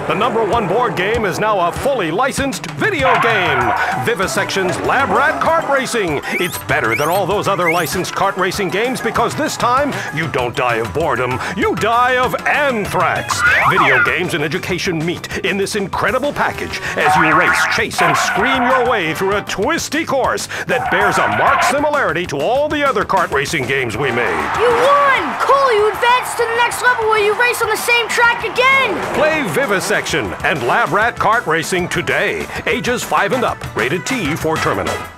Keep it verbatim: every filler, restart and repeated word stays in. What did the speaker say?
The number one board game is now a fully licensed video game. Vivisection's Lab Rat Kart Racing. It's better than all those other licensed kart racing games because this time you don't die of boredom, you die of anthrax. Video games and education meet in this incredible package as you race, chase, and scream your way through a twisty course that bears a marked similarity to all the other kart racing games we made. You won! Cool, you advanced to the next level where you race on the same track again! Play Vivisection and Lab Rat Kart Racing today. Ages five and up. Rated T for Terminal.